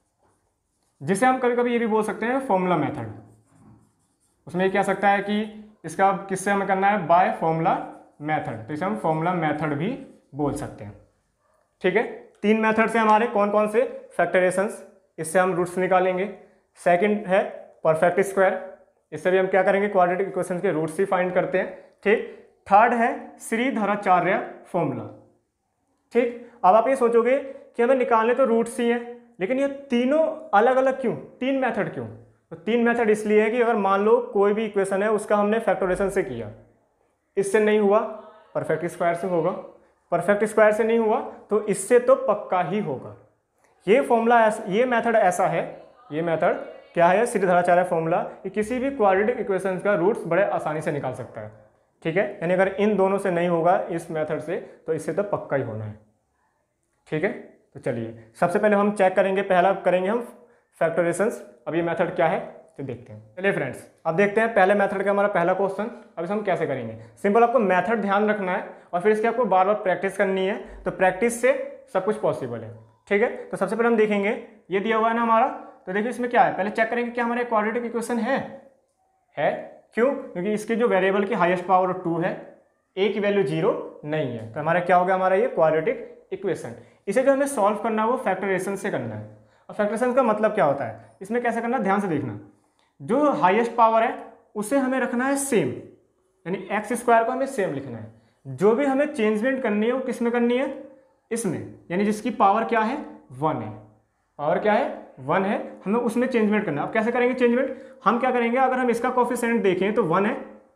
जिसे हम कभी कभी ये भी बोल सकते हैं फॉर्मूला मेथड। उसमें ये कह सकता है कि इसका किससे हमें करना है, बाय फॉर्मूला मेथड, तो इसे हम फॉर्मूला मेथड भी बोल सकते हैं। ठीक है, तीन मेथड्स हैं हमारे, कौन कौन से, फैक्टराइजेशंस, इससे हम रूट्स निकालेंगे। सेकंड है परफेक्ट स्क्वायर, इससे भी हम क्या करेंगे, क्वाड्रेटिक इक्वेशन के रूट्स ही फाइंड करते हैं। ठीक, थर्ड है श्रीधराचार्य फॉर्मूला। ठीक, अब आप ये सोचोगे कि हमें निकालने तो रूट्स ही हैं, लेकिन ये तीनों अलग अलग क्यों, तीन मेथड क्यों? तो तीन मेथड इसलिए है कि अगर मान लो कोई भी इक्वेशन है उसका हमने फैक्टराइजेशन से किया, इससे नहीं हुआ, परफेक्ट स्क्वायर से होगा, परफेक्ट स्क्वायर से नहीं हुआ तो इससे तो पक्का ही होगा। ये फॉर्मूला, ये मेथड ऐसा है, ये मेथड क्या है, श्रीधराचार्य फॉर्मूला, कि किसी भी क्वाड्रेटिक इक्वेशन का रूट्स बड़े आसानी से निकाल सकता है। ठीक है, यानी अगर इन दोनों से नहीं होगा इस मेथड से, तो इससे तो पक्का ही होना है। ठीक है, तो चलिए सबसे पहले हम चेक करेंगे, पहला करेंगे हम फैक्टराइजेशंस। अब ये मेथड क्या है तो देखते हैं। चलिए फ्रेंड्स, अब देखते हैं पहले मेथड का हमारा पहला क्वेश्चन। अब इसे हम कैसे करेंगे, सिंपल आपको मेथड ध्यान रखना है और फिर इसकी आपको बार बार प्रैक्टिस करनी है, तो प्रैक्टिस से सब कुछ पॉसिबल है। ठीक है, तो सबसे पहले हम देखेंगे, ये दिया हुआ है ना हमारा, तो देखिए इसमें क्या है, पहले चेक करेंगे क्या हमारे क्वाड्रेटिक इक्वेशन है है क्यों, क्योंकि इसके जो वेरिएबल की हाईएस्ट पावर टू है, ए की वैल्यू जीरो नहीं है, तो हमारा क्या हो गया, हमारा ये क्वाड्रेटिक इक्वेशन। इसे जो हमें सॉल्व करना है वो फैक्टराइजेशन से करना है। और फैक्टराइजेशन का मतलब क्या होता है, इसमें कैसे करना है, ध्यान से देखना, जो हाईएस्ट पावर है उसे हमें रखना है सेम, यानी एक्स स्क्वायर को हमें सेम लिखना है। जो भी हमें चेंजमेंट करनी है वो किस में करनी है, इसमें, यानी जिसकी पावर क्या है, वन है, पावर क्या है, वन है, हमें उसमें चेंजमेंट करना है। अब कैसे करेंगे चेंजमेंट, हम क्या करेंगे, अगर हम इसका कोफिशिएंट देखें तो वन है,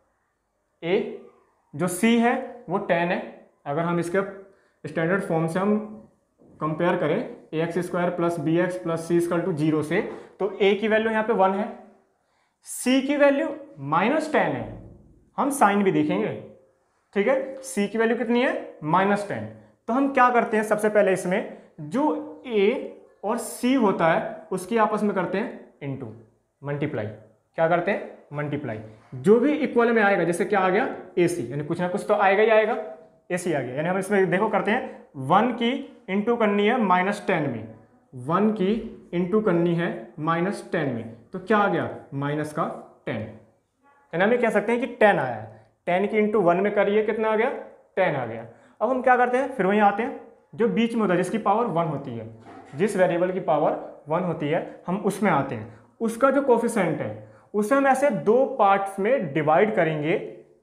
ए, जो सी है वो टेन है। अगर हम इसके स्टैंडर्ड फॉर्म से हम कंपेयर करें, a x square plus b x plus c equal to zero से, तो ए की वैल्यू यहाँ पे वन है, सी की वैल्यू माइनस टेन है, हम साइन भी देखेंगे। ठीक है, सी की वैल्यू कितनी है, माइनस टेन। तो हम क्या करते हैं, सबसे पहले इसमें जो ए और सी होता है उसकी आपस में करते हैं इनटू, मल्टीप्लाई। क्या करते हैं, मल्टीप्लाई। जो भी इक्वल में आएगा, जैसे क्या आ गया, ए सी, यानी कुछ ना कुछ तो आएगा ही आएगा, ए सी आ गया, यानी हम इसमें देखो करते हैं, वन की इंटू करनी है माइनस टेन में, वन की इंटू करनी है माइनस टेन में, तो क्या आ गया, माइनस का टेन, यानी हम ये कह सकते हैं कि टेन आया है। टेन की इंटू वन में करिए, कितना आ गया, टेन आ गया। अब हम क्या करते हैं, फिर वहीं आते हैं, जो बीच में होता है जिसकी पावर वन होती है, जिस वेरिएबल की पावर वन होती है, हम उसमें आते हैं, उसका जो कोफिशिएंट है उसे हम ऐसे दो पार्ट्स में डिवाइड करेंगे।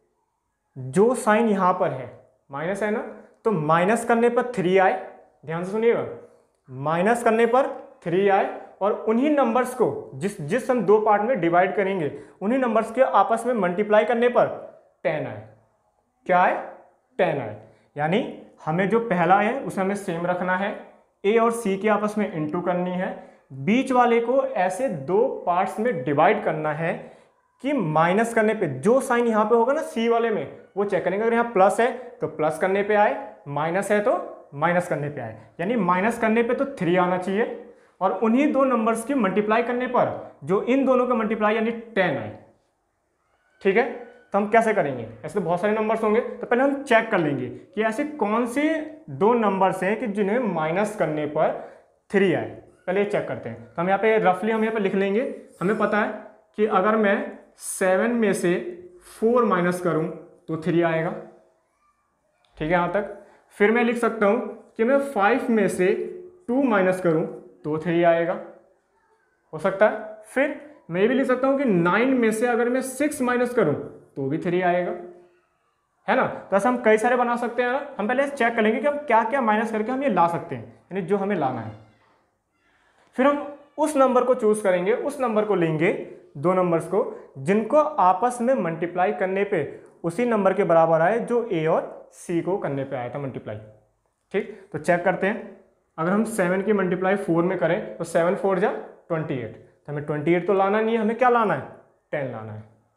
जो साइन यहाँ पर है माइनस है ना, तो माइनस करने पर थ्री आए, ध्यान से सुनिएगा, माइनस करने पर थ्री आए, और उन्हीं नंबर्स को जिस जिस हम दो पार्ट में डिवाइड करेंगे उन्हीं नंबर्स के आपस में मल्टीप्लाई करने पर टेन आए। क्या आए, टेन आए। यानी हमें जो पहला है उसे हमें सेम रखना है, ए और सी के आपस में इंटू करनी है, बीच वाले को ऐसे दो पार्ट्स में डिवाइड करना है कि माइनस करने पे जो साइन यहाँ पे होगा ना सी वाले में, वो चेक करेंगे, अगर यहाँ प्लस है तो प्लस करने पे आए, माइनस है तो माइनस करने पे आए, यानी माइनस करने पे तो थ्री आना चाहिए, और उन्हीं दो नंबर्स की मल्टीप्लाई करने पर जो इन दोनों का मल्टीप्लाई यानी टेन आए। ठीक है, तो हम कैसे करेंगे, ऐसे तो बहुत सारे नंबर्स होंगे, तो पहले हम चेक कर लेंगे कि ऐसे कौन से दो नंबर्स हैं कि जिन्हें माइनस करने पर थ्री आए, पहले ये चेक करते हैं। तो हम यहाँ पे रफली हम यहाँ पे लिख लेंगे, हमें पता है कि अगर मैं सेवन में से फोर माइनस करूँ तो थ्री आएगा। ठीक है, यहाँ तक। फिर मैं लिख सकता हूँ कि मैं फाइव में से टू माइनस करूँ तो थ्री आएगा, हो सकता है। फिर मैं ये भी लिख सकता हूँ कि नाइन में से अगर मैं सिक्स माइनस करूँ तो भी थ्री आएगा, है ना। तो ऐसा हम कई सारे बना सकते हैं ना। हम पहले चेक कर लेंगे कि हम क्या क्या माइनस करके हम ये ला सकते हैं, यानी जो हमें लाना है। फिर हम उस नंबर को चूज करेंगे, उस नंबर को लेंगे, दो नंबर्स को जिनको आपस में मल्टीप्लाई करने पे उसी नंबर के बराबर आए जो ए और सी को करने पे आया था मल्टीप्लाई। ठीक, तो चेक करते हैं। अगर हम सेवन की मल्टीप्लाई फोर में करें तो सेवन फोर जा ट्वेंटी एट, तो हमें ट्वेंटी एट तो लाना नहीं है, हमें क्या लाना है, टेन लाना है।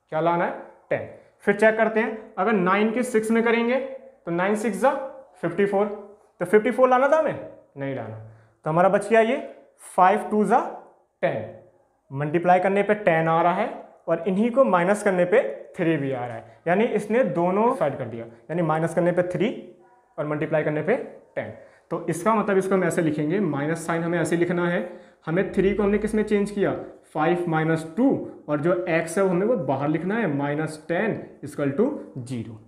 क्या लाना है, टेन। फिर चेक करते हैं, अगर नाइन के सिक्स में करेंगे तो नाइन सिक्स जा फिफ्टी फोर, तो फिफ्टी फोर लाना था हमें, नहीं लाना, तो हमारा बच गया ये फाइव टू जा टेन। मल्टीप्लाई करने पे टेन आ रहा है और इन्हीं को माइनस करने पे थ्री भी आ रहा है, यानी इसने दोनों साइड कर दिया, यानी माइनस करने पे थ्री और मल्टीप्लाई करने पे टेन। तो इसका मतलब इसको हम ऐसे लिखेंगे, माइनस साइन हमें ऐसे लिखना है, हमें थ्री को हमने किस में चेंज किया, फाइव माइनस टू, और जो एक्स है वो हमें वो बाहर लिखना है, minus ten equal to zero.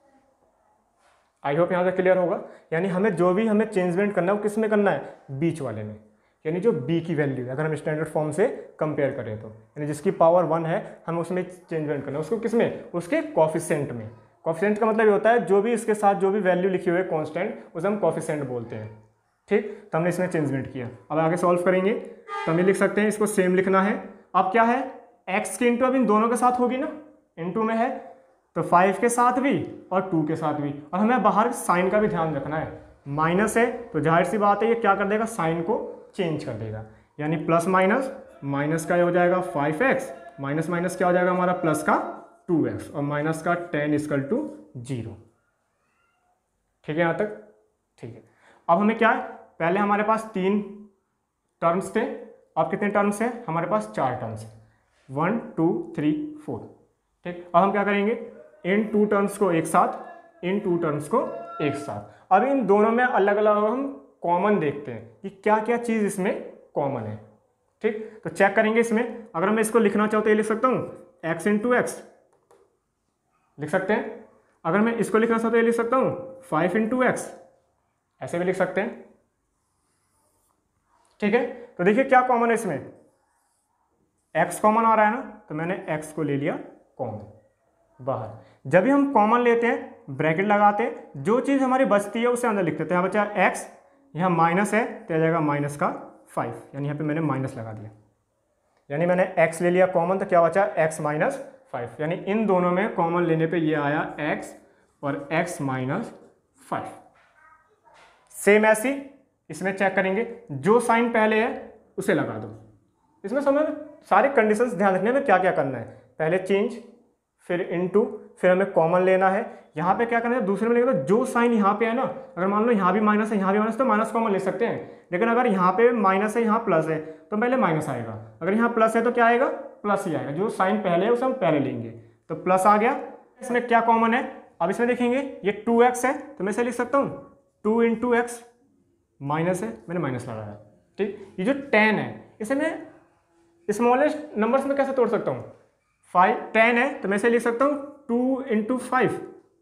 I hope यहाँ से क्लियर होगा। यानी हमें जो भी हमें चेंजमेंट करना है वो किस में करना है, बीच वाले में, यानी जो b की वैल्यू है अगर हम स्टैंडर्ड फॉर्म से कंपेयर करें तो, यानी जिसकी पावर वन है हमें उसमें चेंजमेंट करना है, उसको किस में, उसके कॉफिशेंट में। कॉफिशेंट का मतलब ये होता है जो भी इसके साथ जो भी वैल्यू लिखी हुई है कांस्टेंट, उसे हम कॉफिशेंट बोलते हैं। ठीक, तो हमने इसमें चेंजमेंट किया। अब आगे सॉल्व करेंगे तो हम ये लिख सकते हैं, इसको सेम लिखना है। अब क्या है, x की इंटू अब इन दोनों के साथ होगी ना, इंटू में है तो फाइव के साथ भी और टू के साथ भी, और हमें बाहर साइन का भी ध्यान रखना है, माइनस है तो जाहिर सी बात है ये क्या कर देगा, साइन को चेंज कर देगा, यानी प्लस माइनस, माइनस का ये हो जाएगा फाइव एक्स, माइनस माइनस क्या हो जाएगा हमारा प्लस का टू एक्स, और माइनस का टेन इक्वल टू जीरो। ठीक है यहाँ तक, ठीक है। अब हमें क्या है, पहले हमारे पास तीन टर्म्स थे, अब कितने टर्म्स हैं हमारे पास, चार टर्म्स हैं, वन टू थ्री फोर। ठीक, अब हम क्या करेंगे, इन टू टर्म्स को एक साथ, इन टू टर्म्स को एक साथ। अब इन दोनों में अलग अलग हम कॉमन देखते हैं कि क्या क्या चीज़ इसमें कॉमन है। ठीक, तो चेक करेंगे इसमें, अगर मैं इसको लिखना चाहूँ तो ये लिख सकता हूँ एक्स इंटू एक्स लिख सकते हैं, अगर मैं इसको लिखना चाहता हूँ तो ये लिख सकता हूँ फाइव इंटू एक्स, ऐसे भी लिख सकते हैं। ठीक है, तो देखिए क्या कॉमन है इसमें, x कॉमन आ रहा है ना, तो मैंने x को ले लिया कॉमन बाहर। जब भी हम कॉमन लेते हैं ब्रैकेट लगाते हैं, जो चीज़ हमारी बचती है उसे अंदर लिख देते हैं। यहाँ बचा x, यहाँ माइनस है तो आ जाएगा माइनस का फाइव, यानी यहाँ पे मैंने माइनस लगा दिया, यानी मैंने x ले लिया कॉमन, तो क्या बचा x माइनस फाइव, यानी इन दोनों में कॉमन लेने पे ये आया x और x माइनस फाइव। सेम ऐसी इसमें चेक करेंगे, जो साइन पहले है उसे लगा दो। इसमें समय सारे कंडीशंस ध्यान रखने में क्या क्या करना है, पहले चेंज, फिर इनटू, फिर हमें कॉमन लेना है। यहाँ पे क्या करना है, दूसरे में लेंगे तो जो साइन यहाँ पे है ना, अगर मान लो यहाँ भी माइनस है यहाँ भी माइनस, तो माइनस कॉमन ले सकते हैं, लेकिन अगर यहाँ पे माइनस है यहाँ प्लस है तो पहले माइनस आएगा, अगर यहाँ प्लस है तो क्या आएगा, प्लस ही आएगा। जो साइन पहले है उसे हम पहले लेंगे, तो प्लस आ गया। इसमें क्या कॉमन है, अब इसमें देखेंगे ये टू एक्स है तो मैं इसे लिख सकता हूँ टू इंटू एक्स, माइनस है मैंने माइनस लगाया। ठीक, ये जो टेन है इसे मैं स्मॉलेस्ट नंबर्स में कैसे तोड़ सकता हूँ, फाइव, टेन है तो मैं इसे लिख सकता हूँ टू इंटू फाइव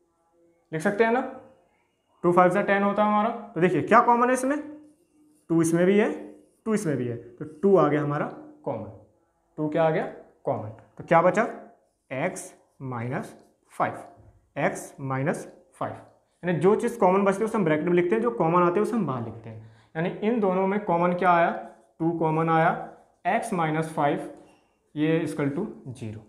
लिख सकते हैं ना, टू फाइव से टेन होता है हमारा। तो देखिए क्या कॉमन है इसमें, टू इसमें भी है, टू इसमें भी है, तो टू आ गया हमारा कॉमन, टू क्या आ गया कॉमन, तो क्या बचा x minus five, x minus five, यानी जो चीज़ कॉमन बचती है उसे हम ब्रैकेट में लिखते हैं, जो कॉमन आते हैं उसे हम बाहर लिखते हैं। यानी इन दोनों में कॉमन क्या आया, टू कॉमन आया, x माइनस फाइव ये इक्वल टू जीरो।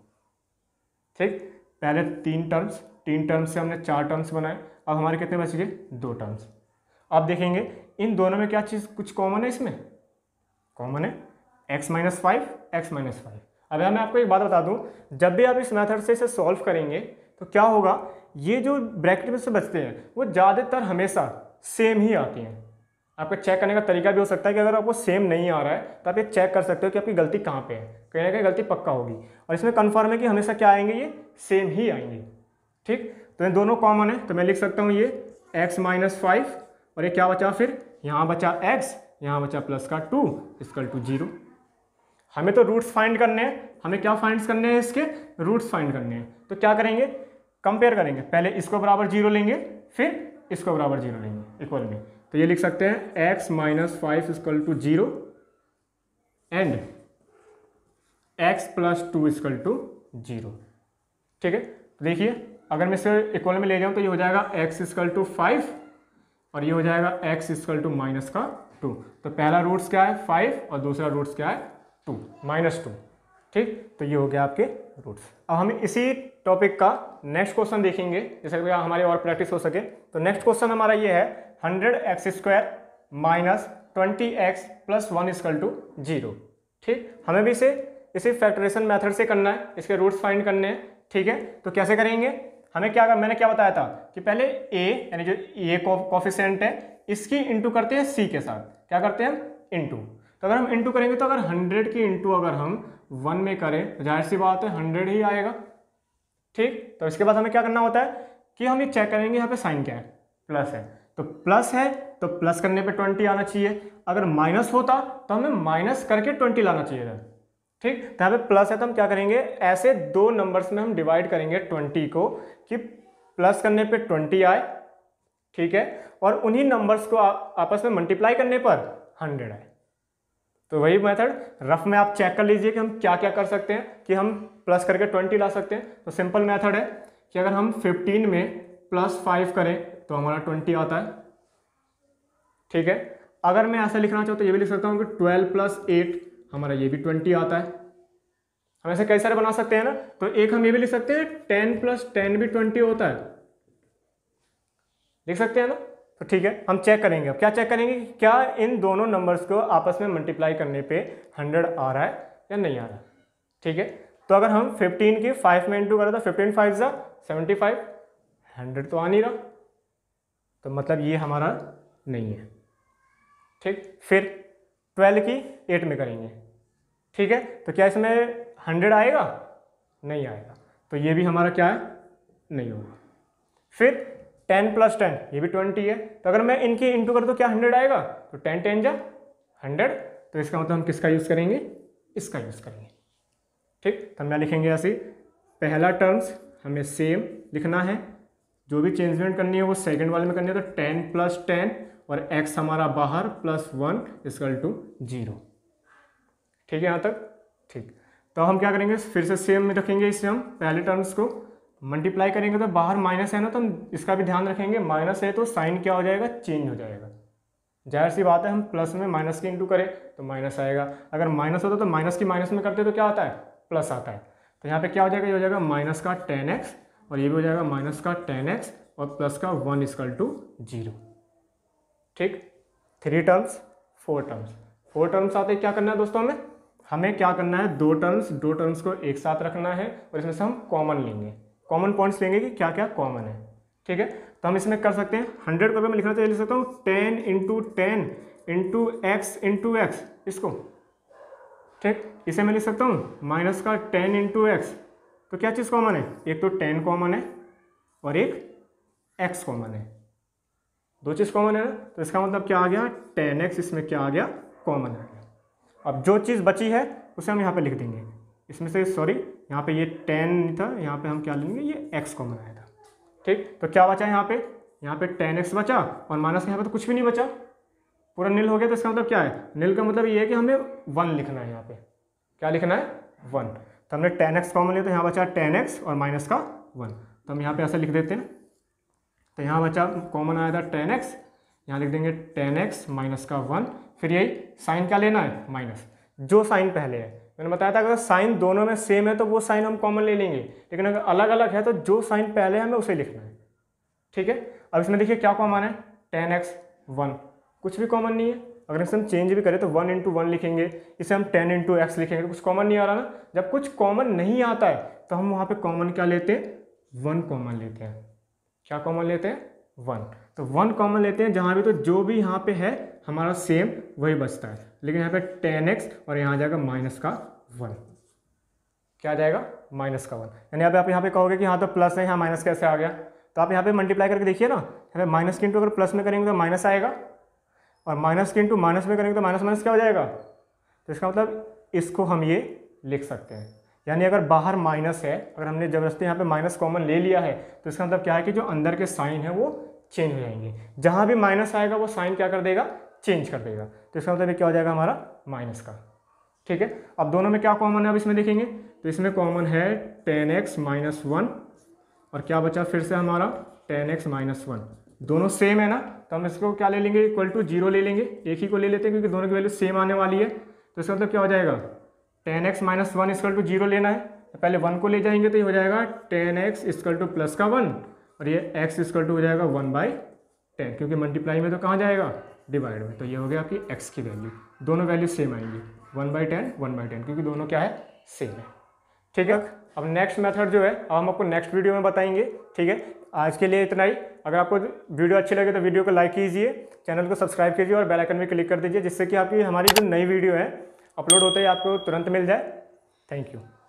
ठीक, पहले तीन टर्म्स, तीन टर्म्स से हमने चार टर्म्स बनाए, अब हमारे कितने बच गए, दो टर्म्स। अब देखेंगे इन दोनों में क्या चीज़ कुछ कॉमन है, इसमें कॉमन है x minus five, x minus five. अब मैं आपको एक बात बता दूं, जब भी आप इस मेथड से इसे सॉल्व करेंगे तो क्या होगा, ये जो ब्रैकेट में से बचते हैं वो ज़्यादातर हमेशा सेम ही आती हैं। आपका चेक करने का तरीका भी हो सकता है कि अगर आपको सेम नहीं आ रहा है तो आप ये चेक कर सकते हो कि आपकी गलती कहाँ पे है, कहीं ना कहीं गलती पक्का होगी, और इसमें कन्फर्म है कि हमेशा क्या आएंगे, ये सेम ही आएंगे। ठीक, तो ये दोनों कॉमन है तो मैं लिख सकता हूँ ये x माइनस फाइव, और ये क्या बचा, फिर यहाँ बचा x, यहाँ बचा प्लस का टू इक्वल टू जीरो। हमें तो रूट्स फाइंड करने हैं, हमें क्या फाइंड करने हैं, इसके रूट्स फाइंड करने हैं। तो क्या करेंगे, कंपेयर करेंगे, पहले इसको बराबर जीरो लेंगे फिर इसको बराबर जीरो लेंगे इक्वल में, तो ये लिख सकते हैं x minus five equal to zero and x plus two equal to zero. ठीक है, तो देखिए अगर मैं इसे इक्वल में ले जाऊँ तो ये हो जाएगा x इक्वल टू फाइव और ये हो जाएगा x इक्वल टू माइनस का टू। तो पहला रूट्स क्या है फाइव और दूसरा रूट्स क्या है टू, माइनस टू। ठीक, तो ये हो गया आपके रूट्स। अब हम इसी टॉपिक का नेक्स्ट क्वेश्चन देखेंगे, जैसे कि हमारी और प्रैक्टिस हो सके। तो नेक्स्ट क्वेश्चन हमारा ये है hundred x square minus twenty x plus one equal to zero. ठीक, हमें भी इसे इसी फैक्टरेशन मेथड से करना है, इसके रूट्स फाइंड करने हैं। ठीक है, तो कैसे करेंगे, हमें क्या, मैंने क्या बताया था कि पहले a यानी जो ये कोफिशिएंट है इसकी इंटू करते हैं c के साथ, क्या करते हैं हम इंटू। तो अगर हम इंटू करेंगे तो अगर हंड्रेड की इंटू अगर हम वन में करें तो जाहिर सी बात है हंड्रेड ही आएगा। ठीक, तो इसके बाद हमें क्या करना होता है कि हम ये चेक करेंगे यहाँ पे साइन क्या है, प्लस है, तो प्लस है तो प्लस करने पे ट्वेंटी आना चाहिए, अगर माइनस होता तो हमें माइनस करके ट्वेंटी लाना चाहिए था। ठीक, तो यहाँ पे प्लस है तो हम क्या करेंगे, ऐसे दो नंबर्स में हम डिवाइड करेंगे ट्वेंटी को कि प्लस करने पे ट्वेंटी आए, ठीक है, और उन्हीं नंबर्स को आपस में मल्टीप्लाई करने पर हंड्रेड आए। तो वही मेथड रफ में आप चेक कर लीजिए कि हम क्या क्या कर सकते हैं कि हम प्लस करके ट्वेंटी ला सकते हैं। तो सिंपल मेथड है कि अगर हम फिफ्टीन में प्लस फाइव करें तो हमारा ट्वेंटी आता है। ठीक है, अगर मैं ऐसा लिखना चाहूँ तो ये भी लिख सकता हूँ कि ट्वेल्व प्लस एट हमारा ये भी ट्वेंटी आता है। हम ऐसे कई सारे बना सकते हैं ना, तो एक हम ये भी लिख सकते हैं टेन प्लस टेन भी ट्वेंटी होता है, लिख सकते हैं ना। तो ठीक है, हम चेक करेंगे, अब क्या चेक करेंगे कि क्या इन दोनों नंबर्स को आपस में मल्टीप्लाई करने पे हंड्रेड आ रहा है या नहीं आ रहा है। ठीक है, तो अगर हम फिफ्टीन की फाइव में इंटू करें तो फिफ्टीन फाइव जा सेवेंटी फाइव, हंड्रेड तो आ नहीं रहा, तो मतलब ये हमारा नहीं है। ठीक, फिर ट्वेल्व की एट में करेंगे, ठीक है, तो क्या इसमें हंड्रेड आएगा, नहीं आएगा, तो ये भी हमारा क्या है, नहीं होगा। फिर टेन प्लस टेन ये भी ट्वेंटी है, तो अगर मैं इनकी इंटू कर तो क्या हंड्रेड आएगा, तो टेन टेन जा हंड्रेड, तो इसका मतलब हम किसका यूज़ करेंगे, इसका यूज़ करेंगे। ठीक, तो हम क्या लिखेंगे ऐसे, पहला टर्म्स हमें सेम लिखना है, जो भी चेंजमेंट करनी है वो सेकंड वाले में करनी है, तो टेन प्लस टेन और x हमारा बाहर plus one equal to zero. ठीक है यहाँ तक, ठीक, तो हम क्या करेंगे फिर से सेम में रखेंगे, इससे हम पहले टर्म्स को मल्टीप्लाई करेंगे तो बाहर माइनस है ना, तो हम इसका भी ध्यान रखेंगे, माइनस है तो साइन क्या हो जाएगा, चेंज हो जाएगा। जाहिर सी बात है हम प्लस में माइनस की इंटू करें तो माइनस आएगा, अगर माइनस होता तो माइनस की माइनस में करते तो क्या आता है, प्लस आता है। तो यहाँ पे क्या हो जाएगा, ये हो जाएगा माइनस का टेन एक्स और ये भी हो जाएगा माइनस का टेन एक्स और प्लस का वन इक्वल टू जीरो। ठीक, three terms four terms, four terms आते क्या करना है दोस्तों, हमें हमें क्या करना है, दो टर्म्स दो टर्म्स को एक साथ रखना है और इसमें से हम कॉमन लेंगे, कॉमन पॉइंट्स लेंगे कि क्या क्या कॉमन है। ठीक है, तो हम इसमें कर सकते हैं हंड्रेड को मैं लिखना चाहिए, लिख सकता हूँ ten into ten into x into x, इसको ठीक, इसे मैं लिख सकता हूँ माइनस का टेन इंटू एक्स, तो क्या चीज़ कॉमन है, एक तो टेन कॉमन है और एक एक्स कॉमन है, दो चीज़ कॉमन है ना, तो इसका मतलब क्या आ गया, टेन एक्स इसमें क्या आ गया, कॉमन आ गया। अब जो चीज़ बची है उसे हम यहाँ पे लिख देंगे, इसमें से सॉरी यहाँ पे ये टेन नहीं था, यहाँ पे हम क्या लेंगे, ये एक्स कॉमन आया था। ठीक, तो क्या बचा यहाँ पे, यहाँ पे टेन एक्स बचा और माइनस यहाँ पे तो कुछ भी नहीं बचा, पूरा नील हो गया, तो इसका मतलब क्या है, नील का मतलब ये है कि हमें वन लिखना है, यहाँ पे क्या लिखना है, वन। तो हमने टेन एक्स कॉमन लिया तो यहाँ बचा टेन एक्स और माइनस का वन, तो हम यहाँ पे ऐसा लिख देते हैं, तो यहाँ बचा कॉमन आया था टेन एक्स, यहाँ लिख देंगे टेन एक्स माइनस का वन, फिर यही साइन क्या लेना है, माइनस, जो साइन पहले है मैंने बताया था अगर साइन दोनों में सेम है तो वो साइन हम कॉमन ले लेंगे, लेकिन अगर अलग अलग है तो जो साइन पहले है हमें उसे लिखना है। ठीक है, अब इसमें देखिए क्या कॉमन है, टेन एक्स वन, कुछ भी कॉमन नहीं है, अगर इसे हम चेंज भी करें तो वन इंटू वन लिखेंगे, इसे हम टेन इंटू एक्स लिखेंगे, तो कुछ कॉमन नहीं आ रहा ना। जब कुछ कॉमन नहीं आता है तो हम वहाँ पे कॉमन क्या लेते हैं, वन कॉमन लेते हैं, क्या कॉमन लेते हैं, वन, तो वन कॉमन लेते हैं जहाँ भी, तो जो भी यहाँ पे है हमारा सेम वही बचता है, लेकिन यहाँ पे टेन एक्स और यहाँ जाएगा माइनस का वन, क्या जाएगा, माइनस का वन, यानी अब आप यहाँ पे कहोगे कि हाँ तो प्लस है, यहाँ माइनस कैसे आ गया, तो आप यहाँ पे मल्टीप्लाई करके देखिए ना, यहाँ पे माइनस की इंटू अगर प्लस में करेंगे तो माइनस आएगा और माइनस की इंटू माइनस में करेंगे तो माइनस माइनस क्या हो जाएगा, तो इसका मतलब इसको हम ये लिख सकते हैं, यानी अगर बाहर माइनस है, अगर हमने जबरदस्ती यहाँ पे माइनस कॉमन ले लिया है तो इसका मतलब क्या है कि जो अंदर के साइन है वो चेंज हो जाएंगे, जहाँ भी माइनस आएगा वो साइन क्या कर देगा, चेंज कर देगा, तो इसका मतलब क्या हो जाएगा हमारा माइनस का। ठीक है, अब दोनों में क्या कॉमन है, अब इसमें देखेंगे तो इसमें कॉमन है टेन एक्स माइनस वन और क्या बचा फिर से हमारा टेन एक्स माइनस वन, दोनों सेम है ना, तो हम इसको क्या ले लेंगे, इक्वल टू जीरो ले लेंगे, एक ही को ले लेते हैं क्योंकि दोनों की वैल्यू सेम आने वाली है, तो इसका मतलब क्या हो जाएगा, ten x minus one equal to zero लेना है, तो पहले वन को ले जाएंगे तो ये हो जाएगा ten x equal to plus का वन और ये एक्स इक्वल टू हो जाएगा वन बाई टेन, क्योंकि मल्टीप्लाई में तो कहाँ जाएगा, डिवाइड में, तो ये हो गया आपकी एक्स की वैल्यू, दोनों वैल्यू सेम आएंगी, one by ten one by ten, क्योंकि दोनों क्या है, सेम है। ठीक है, अब नेक्स्ट मेथड जो है अब हम आपको नेक्स्ट वीडियो में बताएंगे। ठीक है, आज के लिए इतना ही। अगर आपको वीडियो अच्छी लगे तो वीडियो को लाइक कीजिए, चैनल को सब्सक्राइब कीजिए और बेल आइकन में क्लिक कर दीजिए, जिससे कि आपकी हमारी जो नई वीडियो है अपलोड होते ही आपको तुरंत मिल जाए। Thank you.